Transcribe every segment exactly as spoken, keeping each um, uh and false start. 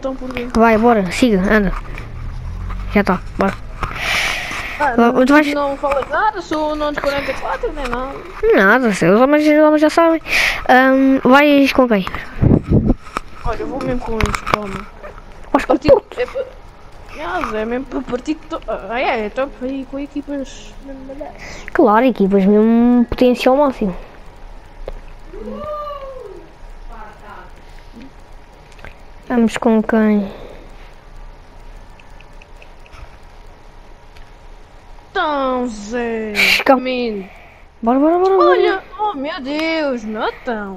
então porquê? Vai, bora, siga, anda. Já está, bora. Ah, Não, não, tu vais- não falas nada, sou não de quarenta e quatro, nem nada. Nada, os homens, os homens já sabem. Ahm, vais com quem? Olha, eu vou mesmo com isto, toma. Vais com o Partido. puto. É, pa- Não, é mesmo para partir que. to- Ah, é, estou aí com equipas. Claro, equipas mesmo potencial máximo. Vamos com quem? Então, Zé. Esca- Menino. Bora, bora, bora, bora. Olha, oh meu Deus, meu então.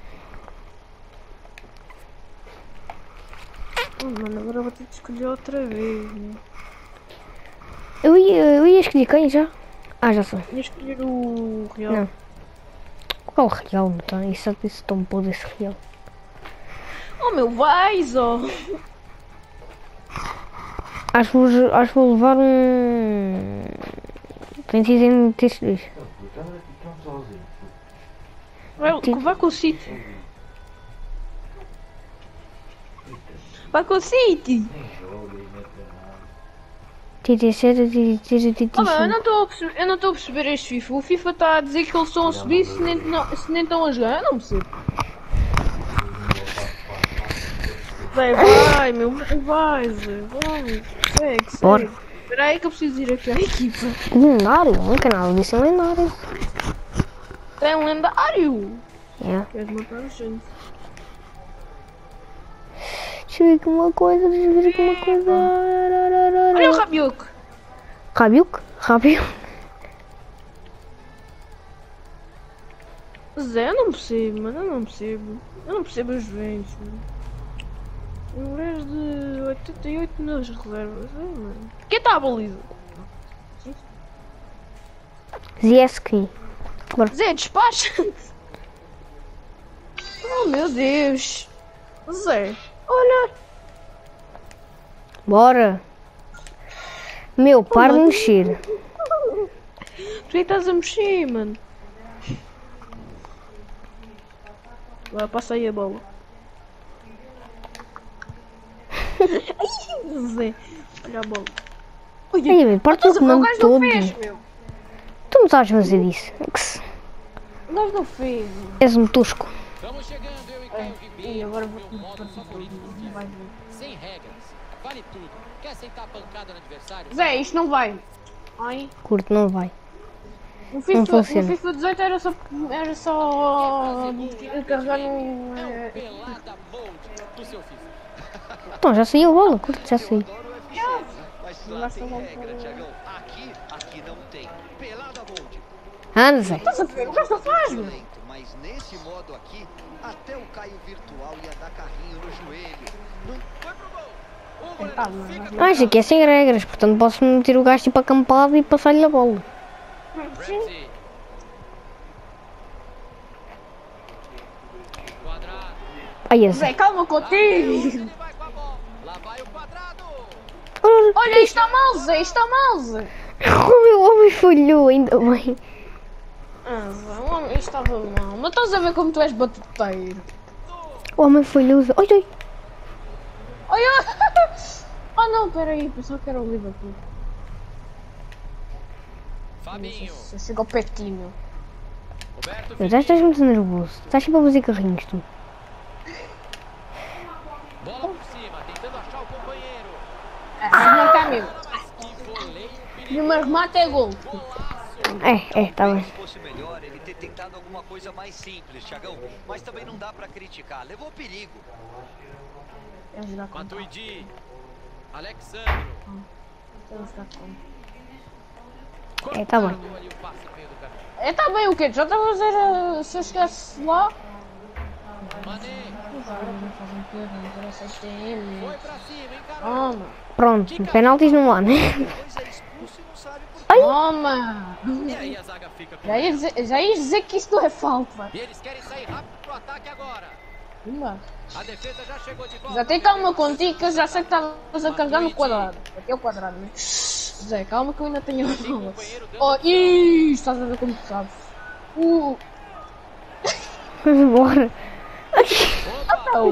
Oh, mano, agora vou ter que escolher outra vez, né? Eu ia, eu ia escolher quem já? Ah, já sei. Ia escolher o Real. Não. Qual real, não tá? Isso é isso tão podre esse real. Oh meu, vais, ó. Acho que vou, acho que vou levar um. Tem que dizer texto dois. Vai, vai com o City. Vai com o City. T T sete, T T sete, Oh, mano, eu não estou a perceber, eu não estou a perceber este FIFA. O FIFA está a dizer que eles estão a subir se nem, não, se nem estão a jogar. Eu não percebo. Vai, vai, meu, vai, Zé, vai. Segue, segue. Bora. Espera aí que eu preciso ir aqui à equipa. Lendário, um canal desse é lendário. Tem um lendário. É. Queres matar o gente? Deixa eu ver aqui uma coisa, deixa eu ver aqui uma coisa. Olha o Rabiuk. Rabiuk? Rabiuk? Zé, eu não percebo, mano, eu não percebo. Eu não percebo os Juventus, mano. Um gajo de oitenta e oito nas reservas, é, mano. Quem está a baliza? Zieski. Zé, despacha-te! Oh meu Deus! Zé, olha! Bora. Meu, para de mexer. Tu aí estás a mexer, mano. Vai, passa aí a bola. Zé, olha a bola. Olha, Aí, meu, parte estás do a ver, o comando gajo não todo. fez, meu. Tu não sabes fazer isso. É que se- O gajo não fez, mano. És um tosco. Estamos chegando, eu e Caio Ribeiro. E agora vou meu ter que modo partir favorito do não FIFA. vai ver. Sem regras. Vale tudo. Quer aceitar pancada no adversário? Zé, isto não vai. Ai. Curto, não vai. No FIFA, no funciona. FIFA dezoito era só, era só carregar no... É é, o pelada mode do seu FIFA. Então, já saiu a bola, curto, já saiu. Mas lá tem regra, Thiagão. Aqui, aqui não tem. Pelada molde. Anda, Zé. Estás a ver? O gajo não faz, meu. Violento, mas nesse modo aqui, até o Caio virtual ia dar carrinho no joelho. Não foi pro gol. O goleiro Ah, mano, fica Ah, isto aqui é sem regras, portanto posso meter o gajo tipo acampado e passar-lhe a bola. Ramsey. Quadrado. Aí, Zé. Zé, calma contigo. Ele vai com a bola. Lá vai o quadrado. Olha, isto está mal, Zé, isto está mal, Zé. O meu homem falhou, ainda bem. Ah, Zé, o homem, isto estava mal. Mas estás a ver como tu és batuteiro. O homem falhou, Zé. Oi, oi. Olha! Oh não, peraí, pensava que era o Liverpool. Fabinho. Você chegou pertinho. Roberto Eu já estás muito nervoso. Estás sempre a fazer carrinhos, tu. Bola por cima, tentando achar o companheiro. Ah, não está mesmo. Que voleio E perigoso. o remate é gol. É, é, tá bem. Se fosse melhor ele ter tentado alguma coisa mais simples, Thiagão. Mas também não dá pra criticar. Levou perigo. É jogar com Matuidi. Alexandro. é jogar com É, tá bem. Guardou ali o passe no meio do caminho. É, tá bem, o quê? Já estava a dizer, uh, se eu chegasse lá... Mané. Foi Foi pra cima, encarou. Toma, Pronto, penaltis não há, né? Depois é expulso e não sabe por toma! E aí a zaga fica com Já ia, dizer, já ia dizer que isso não é falta. E eles querem sair rápido pro ataque agora. Uma. A defesa já chegou de volta. Já tem calma contigo que eu já sei que estavas a carregar no quadrado. Aqui é o quadrado, né? Zé, calma que eu ainda tenho a bola. Companheiro deu Oh, ih, estás a ver como tu sabes. Uh, Vamos embora. oh.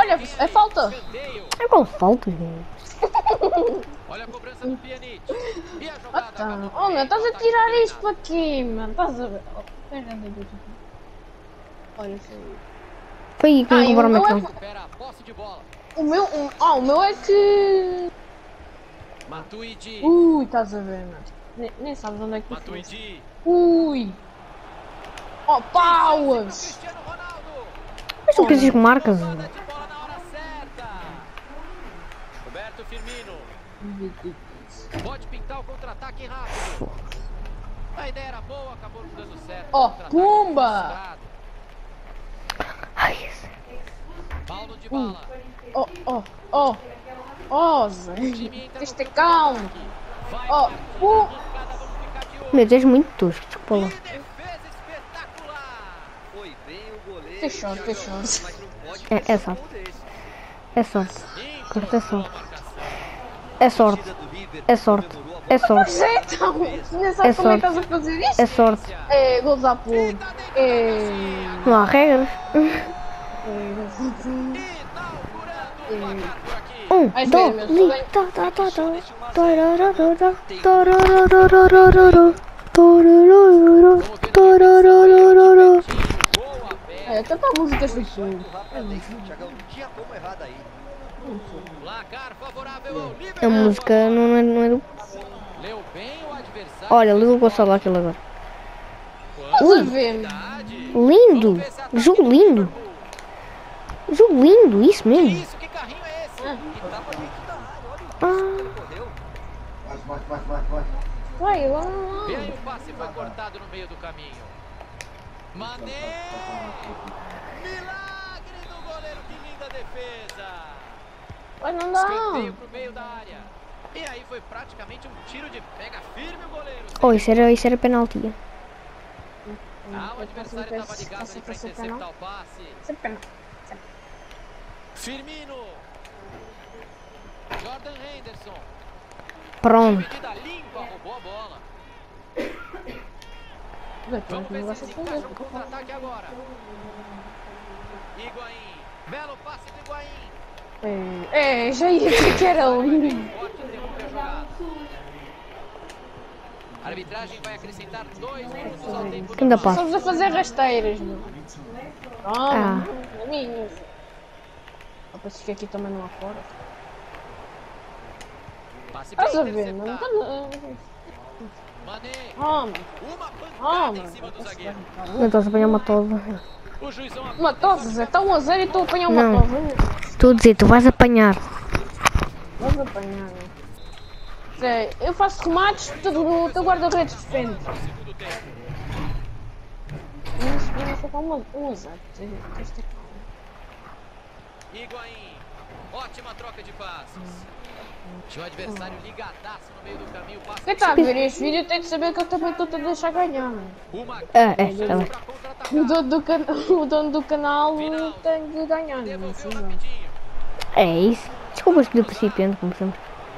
Olha, é falta. Escanteio. É qual falta, gente? Olha a cobrança do Pjanic. E a Ah, jogada tá. acabou por Oh, meu, meio, estás a ataque tirar terminado. isto para aqui, mano. Estás a ver. Oh, pera, Deus, Deus. Olha isso aí. Foi aí que Ah, me e o compraram o meu é McDonald's. Recupera a posse de bola. O meu, um, ah, o meu é que... Matuidi. Ui, estás a ver, mano. Nem, nem sabes onde é que tu foste. Matuidi. Ui. Oh, pauas. Cristiano Ronaldo. Mas tu precisas de marcas. Roubada de bola na hora certa. Roberto Firmino. Pode pintar o contra-ataque rápido. A ideia era boa, acabou não dando certo. Ó, Contra-ataque pumba. frustrado. Ai, esse- Paulo de bala. Oh, oh, oh. Oh, Zé. Time entra no Tens de ter campo calma. de ataque. Vai Ó, partir pu- a arrancada, vamos ficar de olho. Meu Deus, é muito tosco. Desculpa lá. Que defesa espetacular. Foi bem o goleiro. Tem chance, tem Thiagão, chance. mas não pode É, é perder um só. gol desse. É sorte. Corta é Boa sorte. marcação. É sorte. A torcida do River É sorte. comemorou a bola. É sorte. Zé, então, nem sabe É como é que sorte. estás a fazer isso? É sorte. É, gol da puta. É... Não há regras. Inaugurando o placar por aqui. Um, Vai ver, dois, meu, li, vai- tá, tá, tá, tá. Tarararara, tarararara, tarararara, tarararara. Gol aberto. É, tanta música esse jogo. Lá pra dentro, Thiagão, não tinha como errar daí. Placar favorável ao A Liverpool. música não é, não é do... Leu bem o adversário. Olha, liga o Gonçalo aquilo agora. Estás a ver, meu? Verdade. Lindo! Jogo lindo! Jogo lindo, isso Que mesmo. isso, que carrinho é esse? E tava dentro da área, olha o Ah, que correu. Vai, lá, lá. E aí o passe foi cortado no meio do caminho. Mané! Milagre do goleiro, que linda defesa! Vai, não dá. Escanteio pro meio da área. E aí foi praticamente um tiro de pega firme o goleiro. oh, isso era, isso era penalti. Ah, o adversário estava ligado ali para interceptar o passe. Sem pena. Firmino. Jordan Henderson. Pronto. Medida limpa, roubou a bola. Vamos Vamos ver se ele se encaixa no contra-ataque agora. Higuaín. Belo passe do Higuaín. É, já ia dizer que era lindo. Forte interrompe a jogada. A arbitragem vai acrescentar dois minutos ao tempo Ainda normal. passa. Estamos a fazer rasteiras, meu. Ah. Ah, minha. Parece que aqui também não há fora. Passe bem Estás a ver, mano? interceptado. Estás Mané. a- Ah, mano. Uma Ah, pancada em mano. cima do zagueiro. Não estou a apanhar uma tosa. O juizão Uma tosse, Zé. Está um a zero e estou a apanhar uma Não. tosse. Estou a dizer, tu vais apanhar. Vamos apanhar, né? Zé, eu faço remates, tudo no teu guarda-redes defende. segundo tempo. Isso, não foi uma, um a zero. Tens de ter calma. Higuaín. Ótima troca de passes. Tinha o adversário ligadaço no meio do caminho. Passe Quem está a ver este vídeo tem de saber que eu também estou a deixar ganhar, mano. Uma Ah, é, tá bem. pra contra-atacar. O dono do, can... o dono do canal tem de ganhar, mano. Devolveu Sim, rapidinho. É isso. Desculpa escolher principiante, como sempre.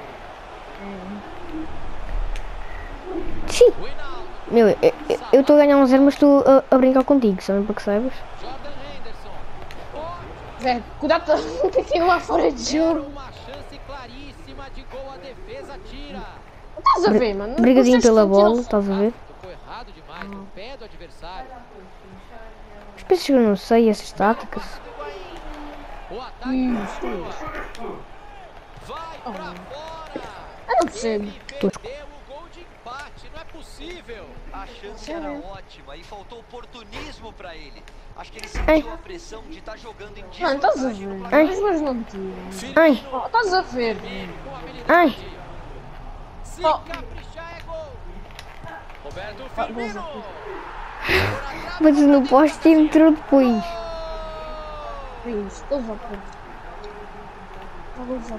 Sim. O Hinaldo. Meu, eu- eu eu estou a ganhar um zero, mas estou a, a brincar contigo, sabe? Para que saibas. Jordan Henderson. Ótimo. Zé, cuidado, tem que ir lá fora de Era jogo. uma chance claríssima de gol. A defesa tira. Estás a ver, mano? Brigadinho Vocês pela estão tirando- bola, estás a ver? Tocou errado demais no pé do adversário. As pessoas que eu não sei essas táticas. O ataque continua. Vai pra fora. Eu não percebo. Perdeu o gol de empate. Não é possível. A chance era ótima e faltou oportunismo pra ele. Acho que ele Ai. sentiu a pressão de estar jogando em Mano, estás a desvantagem no ver? placar. Ai. Mas mas não tiram. Ai, Oh, estás a ver? Com habilidade. ai. Se Oh. caprichar é gol. Roberto Firmino. Mas eu não posso ter entrou depois. Isso, estou a ver. Estou a ver.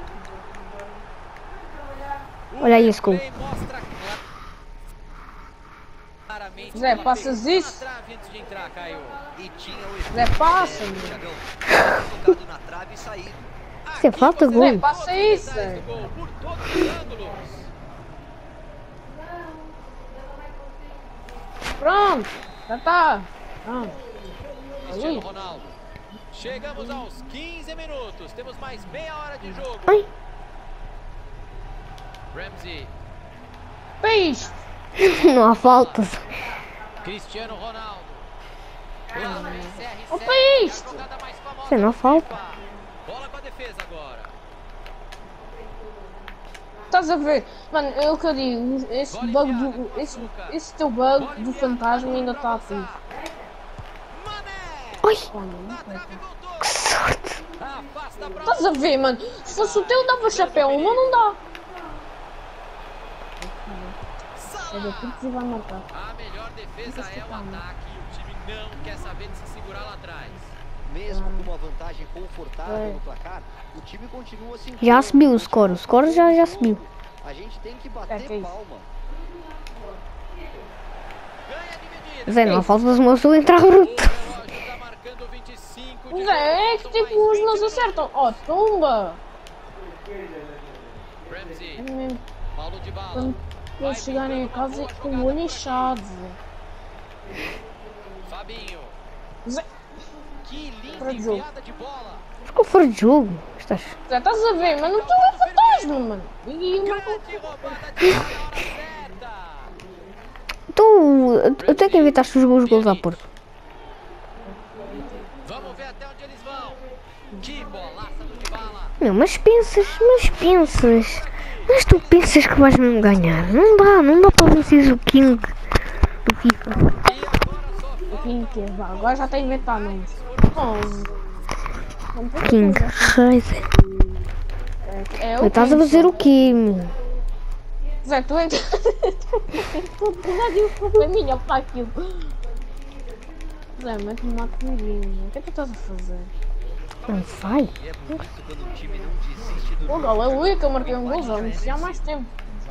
Olha aí esse gol. Play mostra claramente Zé, que ela passas pegou na isso? trave antes de entrar, Caio. E tinha o Zé, passa, efeito, meu. Thiagão. Tinha tocado na trave e saído. Isso é falta, Aqui gol. você Zé, passa vê isso, todos os detalhes Zé. do gol, por todos os ângulos. Pronto, já está. Pronto. Cristiano Ronaldo. Chegamos aos quinze minutos. Temos mais meia hora de jogo. Ai. Ramsey. Peixe! Não há faltas. Cristiano Ronaldo. Lá vem C R sete, Opa, é isto? a jogada mais famosa Você não do falta. FIFA. Bola com a defesa agora. Estás a ver? Mano, é o que eu digo. Esse bug do. Esse, esse teu bug do fantasma ainda está ativo. Mané. Ai. Na trave e voltou. Que sorte. Afasta pra Estás a ver, mano? Se fosse o teu, dava chapéu, mas não dá. Salah. Você vai matar. A melhor defesa é o ataque e o time não quer saber de se segurar lá atrás. Mesmo com uma vantagem confortável É. no placar, o time continua se Já subiu o score. O score já, já subiu. A gente tem que É, bater que isso? palma. Ganha dividida. Zé, não há faltas, mas eu entrar O bruto. relógio tá marcando vinte e cinco de Zé, é que jogo, tipo são mais os meus vinte acertam. Ó, tumba! Ramsey, É mesmo. Paulo de bala. Quando eles chegarem a casa com o olho inchado. Fabinho. Zé, Que Fora linda de jogo. enfiada de bola. Ficou fora de jogo. Estás... Zé, estás a ver, mano? Tu é fantasma, mano. E uma Grande roubada de bola na hora certa. Tu até que inventaste os gols gols à porta. Vamos ver até onde eles vão. Que bolaça do de bala. Meu, mas pensas, mas pensas. Mas tu pensas que vais mesmo ganhar. Não dá, não dá para vencer o King do FIFA. E agora só falta Quem que é? Vá, agora já está a inventar nomes. onze. King, Scheiße. É Tu o estás a King, fazer só. o quê, meu? Zé, tu é. Tu já deu probleminha para aquilo. Zé, mete-me uma comidinha. O que é que tu estás a fazer? Não sai. E é bonito quando o time não desiste do O gol é o único que eu marquei um gol, já não há mais tempo.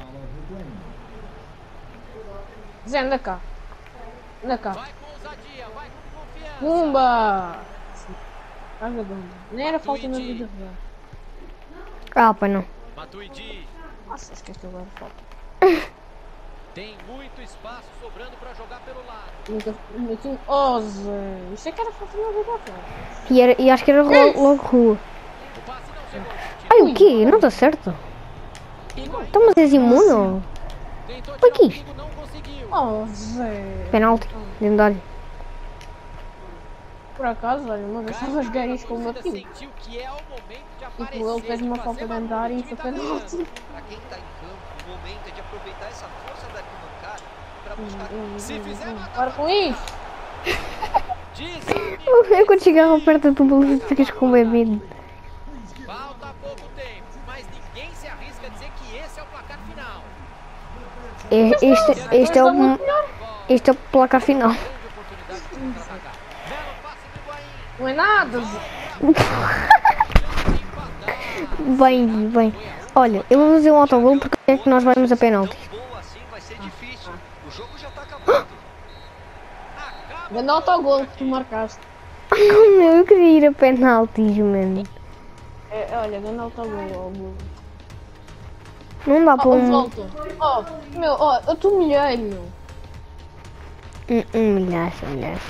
Zé, anda cá. Anda cá. vai com ousadia, vai com confiança. Pumba! Tá jogando. Nem era falta na vida real. Ah, pai, não. Matuidi. Nossa, esqueci que agora falta. Tem muito espaço sobrando para jogar pelo lado. Nunca. Nunca. Oh, Zé. Isso é que era falta na vida real. E, era, e acho que era logo, logo rua. O passe não chegou. Ai, o quê? Não está certo. Então, mas és imune? Tentou Foi tirar o aqui. perigo, não conseguiu. Oh, Zé. Penalti. Dentro da área. Por acaso, olha, uma vez estava a jogar isto com o meu Você time. sentiu que é o momento de Tipo, aparecer, ele fez de uma fazer falta barulho, dentro da área o e time foi tá penalti. ganhando. Para quem tá em campo, o momento é de aproveitar essa força da arquibancada para buscar. Se fizer, mata. Para com isso! Desarme. Eu quando chegava perto do bolo, ficas com bebida. Falta pouco tempo, mas ninguém se arrisca a dizer que esse é o placar final. Este, este, é o, este é o placar final. Grande oportunidade de contra-atacar. Belo passe do Higuaín. Não é nada, Zé. Bem, bem. Olha, eu vou fazer um autogol porque é que nós vamos a penalti. Tão bom assim vai ser difícil. O jogo já tá acabando. Grande autogol que tu marcaste. Não, meu, eu queria ir a penaltis, mano. É, olha, grande autogol, ó, burro. Não dá Oh, para oh, um... volta. Oh, meu, ó, eu te humilhei, meu. Um, um milhaço, um milhaço.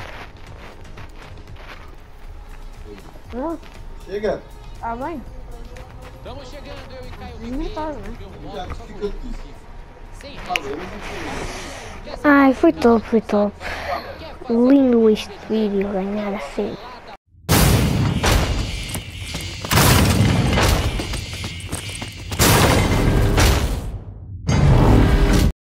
Ah, Chega! tá bem. Estamos chegando, eu e Caio Não tá, né? Já fica aqui. Sem Ai, foi top, foi top. Lindo este vídeo, ganhar assim.